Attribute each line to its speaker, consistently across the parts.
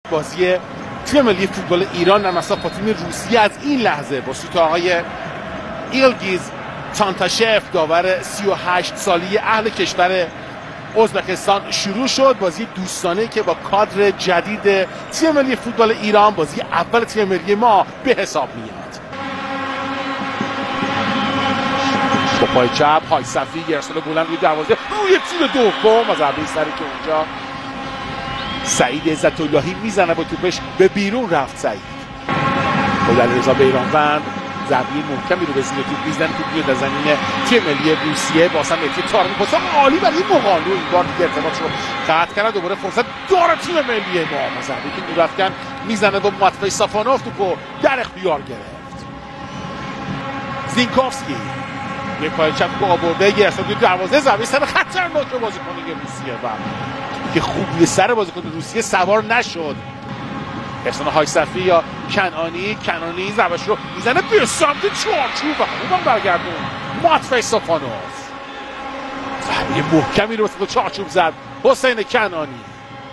Speaker 1: بازی تیم ملی فوتبال ایران در مسابقه با تیم روسیه از این لحظه با سوت آقای ایلگیز تانتاشف داور 38 سالی اهل کشور ازبکستان شروع شد. بازی دوستانه که با کادر جدید تیم ملی فوتبال ایران بازی اول تیم ملی ما به حساب میاد. با پای چپ های صفی ارسال بلند روی دروازه روی تیر دوم و ضربه سری که اونجا سعید عزت اللهی میزنه با توپش به بیرون رفت. سعید با علیرضا بیرانوند ضربه محکمی رو به زیر توپ میزنه. توپ میاد از زمین تیم ملی روسیه واسه مهدی طارمی پاس عالی برای مقالو این بار دیگه ارتباطش رو قطع کرد. دوباره فرصت داره تیم ملی ما. ضربه که نورافکن میزنه با ماتوی سافانوف توپو در اختیار گرفت. زینکوفسکی یه پای چپ با آورده یه ارسال دروازه ضربه سر خطرناک بازیکن روسیه و که خوب روی سر بازیکن روسیه سوار نشد. احسان هایصفی یا کنانی ضربه‌اش رو میزنه به سمت چارچوب و خوبم برگردون ماتوی سافانوف. ضربه محکمی رو به چارچوب زد حسین کنانی.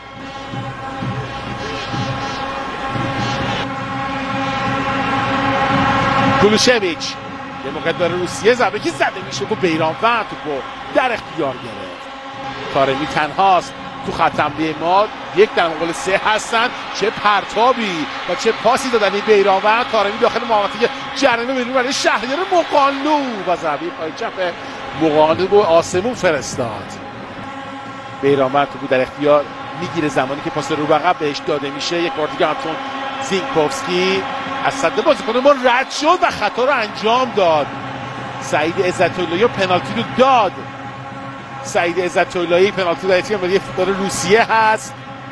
Speaker 1: گلوشویچ یه موقع داره روسیه ضربه که زده میشه با بیرانوند توپو در اختیار گرفت. طارمی تنهاست تو خط حمله ما. یک در مقابل سه هستن. چه پرتابی و چه پاسی دادن این بیرانوند. طارمی داخل محوطه جریمه بیرون برای شهریار مقالو و ضربه پای چپ مقالو رو آسمون فرستاد. بیرانوند توپو در اختیار میگیره زمانی که پاس رو به عقب بهش داده میشه. یک بار دیگه آنتون زینکوفسکی از صد بازیکن ما رد شد و خطا رو انجام داد. سعید عزت اللهی پنالتی رو داد. سعید عزت اللهی پنالتی در تیم ملی فوتبال روسیه هست.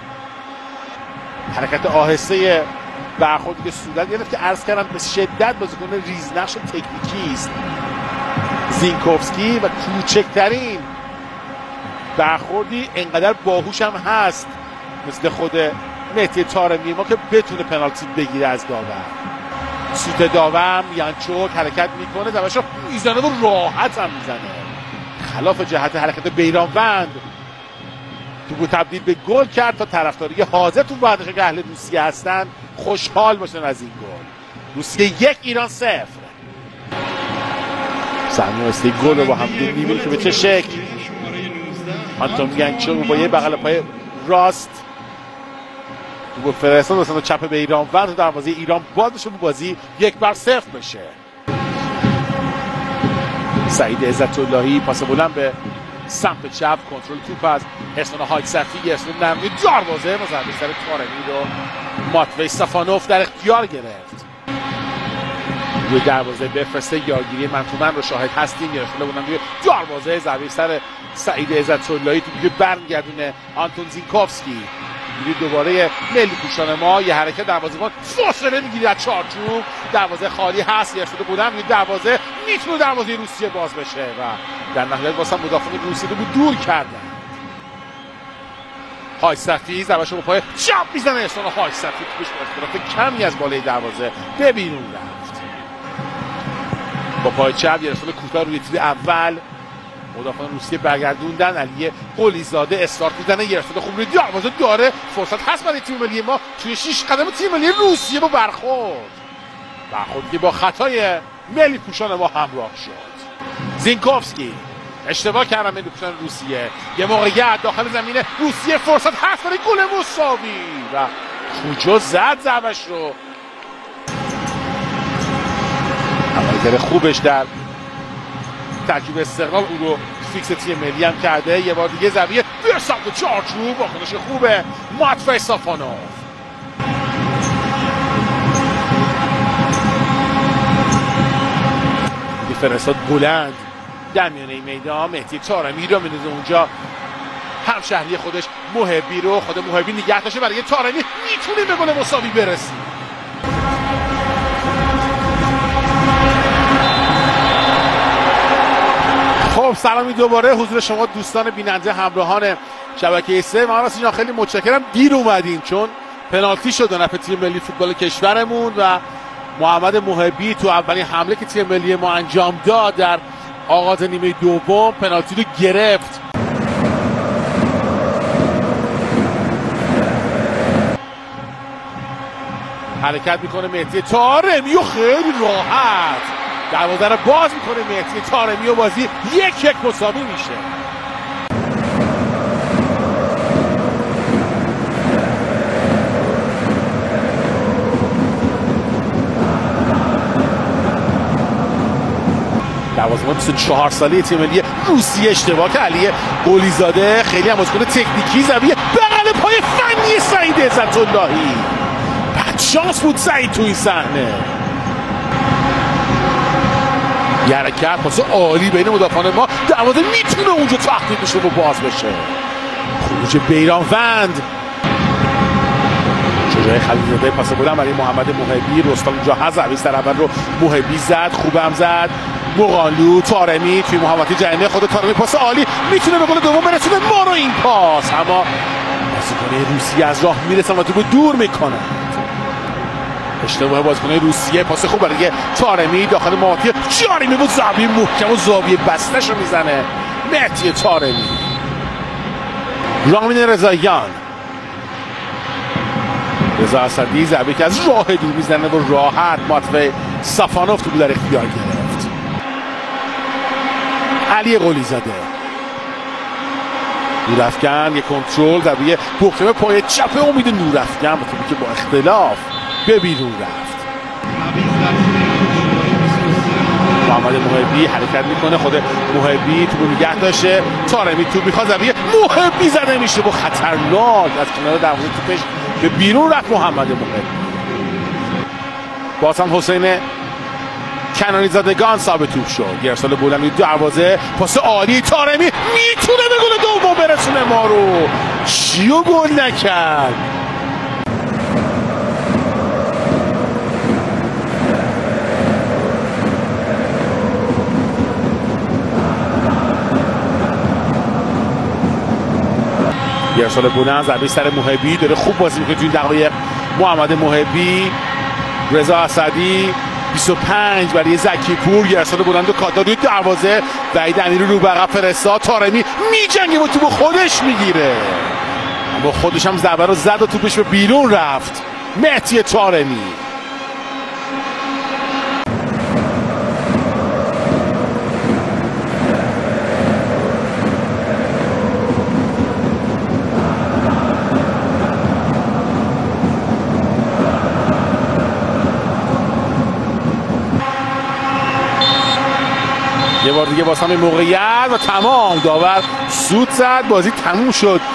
Speaker 1: حرکت آهسته برخوردی که صورت گرفت که عرض کردم به شدت بازیکن ریزنقش و تکنیکی است زینکوفسکی و کوچکترین برخوردی انقدر باهوش هم هست مثل خود مهدی طارمی ما که بتونه پنالتی بگیره از داور. سوت داور یانچوک حرکت میکنه دمشو میزنه و راحت هم میزنه خلاف جهت حرکت بیرانوند. توپو تبدیل به گل کرد تا طرفداری حاضر تو بعدش که اهل روسیه هستن خوشحال باشن از این گل. روسیه 1 ایران 0. صحنه اصلی گل رو با هم می‌بینیم که به چه شکل آنتون یانچوک با یه بغل پای راست توپو فرستاد واسه چپ بیرانوند تو دروازه ایران باز بشه و بازی 1-0 بشه. سعید عزت اللهی پاس بلند به سمت چپ کنترل توپ از احسان هایصفی ارسال نرمی دروازه و ضربه سر طارمی رو ماتوی سافانوف در اختیار گرفت. روی دروازه بفرسته یارگیری من رو شاهد هستیم. ارسال بلند روی دروازه ضربه سر سعید عزت اللهی توپی برمیگردونه آنتون زینکوفسکی. دوباره ملی پوشان ما یه حرکت دروازه‌بان فاصله میگیره از چارچوب. دروازه خالی هست. ارسال بلند روی دروازه میتونه دروازه روسیه باز بشه و در نهایت واسه مدافع روسیه رو دور کردن. هایصفی ضربه‌اش رو با پای چپ میزنه. احسان هایصفی توش با اختلاف کمی از بالای دروازه به بیرون رفت. با پای چپ یه ارسال کوتاه روی تیر اول مدافعان روسیه برگردوندن. علی قلیزاده استارت میزنه. یه ارسال خوب روی دروازه داره. فرصت هست برای تیم ملی ما توی 6 قدم تیم ملی روسیه با برخورد که با خطای ملی پوشان ما همراه شد. زینکوفسکی اشتباه کردن ملی پوشان روسیه. یه موقعیت داخل زمین روسیه فرصت هست برای گل مساوی و کجا زد ضربش رو. عملکرد خوبش در ترکیب استقلال او رو فیکس تیم ملی هم کرده. یه بار دیگه ضربه به سمت چارچوب واکنش خوبه ماتوی سافانوف. فرستاد بلند در میانه میدان. مهدی طارمی رو میندازه اونجا. همشهری خودش محبی رو خود محبی نگه داشته برای طارمی میتونه به گل مساوی برسه. خب سلامی دوباره حضور شما دوستان بیننده همراهان شبکه 3. من راستش خیلی متشکرم دیر اومدین چون پنالتی شد و نفع تیم ملی فوتبال کشورمون و محمد محبی تو اولین حمله که تیم ملی ما انجام داد در آغاز نیمه دوم پنالتی رو گرفت. حرکت میکنه مهدی طارمی و خیلی راحت دروازه رو باز میکنه مهدی طارمی و بازی 1-1 مساوی میشه. دروازه‌بان 24 ساله تیم ملی روسیه اشتباه که علی قلیزاده خیلی هم بازیکن تکنیکی زمین بغل پای فنی سعید عزت اللهی. بعد شانس بود سعید تو این صحنه. یه حرکت پاس عالی بین مدافعان ما، دروازه میتونه اونجا تخطیط بشه و باز بشه. خروج بیرانوند، جای خلیلزاده پاس بودن برای محمد محبی. رستم اونجا هست، عویز در اول رو محبی زد، خوبم زد. مقالو طارمی توی محوطه جریمه خود طارمی پاس عالی میتونه به گل دوم برسونه ما رو. این پاس اما بازیکن روسیه از راه میرسن و توپو دور میکنن. اشتباه بازیکن روسیه. پاس خوب برای طارمی داخل محوطه جریمه بود، زاویه محکم و زاویه بسته‌شو میزنه مهدی طارمی. رامین رضاییان، رضا اسدی ضربه که از راه دور میزنه و راحت ماتوی سافانوف تو در اختیار گرفت. علی قلیزاده نورافکن، یک کنترل ضربه بخشم پای چپ امید نورافکن با توپی که با اختلاف به بیرون رفت. محمد محبی حرکت میکنه، خود محبی توپو نگه داشته، طارمی توپ میخواد، ضربه محبی زده میشه با خطرناک از کنار دروازه توپش به بیرون رفت. محمد محبی باز هم حسین کنانی زادگان ثابت توپ شد. یه ارسال بلندی دروازه، پاس عالی طارمی میتونه به گل دوم برسونه ما رو. چیو گل نکرد. یه ارسال بلند، ضربه سر محبی، داره خوب بازی میکنه تو این دقایق محمد محبی. رضا اسدی 25 برای زکی پور، یه ارسال بلند و کاداری دروازه، وحید امیری رو بغل فرستاد، طارمی میجنگه و توپو خودش میگیره اما خودش هم ضربه رو زد و توپش به بیرون رفت. مهدی طارمی یه بار دیگه باز هم موقعیت و تمام، داور سود زد، بازی تموم شد.